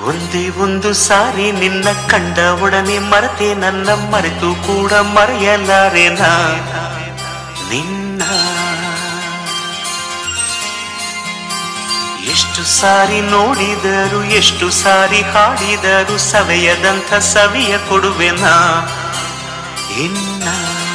ಒಂದೇ ಒಂದು ಸಾರಿ ನಿನ್ನ ಕಂಡ ಒಡನೆ ಮರೆತೆ ನನ್ನ ಮರೆತು ಕೂಡ ಮರೆಯಲಾರೆನಾ ನಿನ್ನ. ಎಷ್ಟು ಸಾರಿ ನೋಡಿದರು ಎಷ್ಟು ಸಾರಿ ಹಾಡಿದರು ಸವೆಯದಂಥ ಸವಿಯ ಕೊಡುವೆನಾ ಇನ್ನ.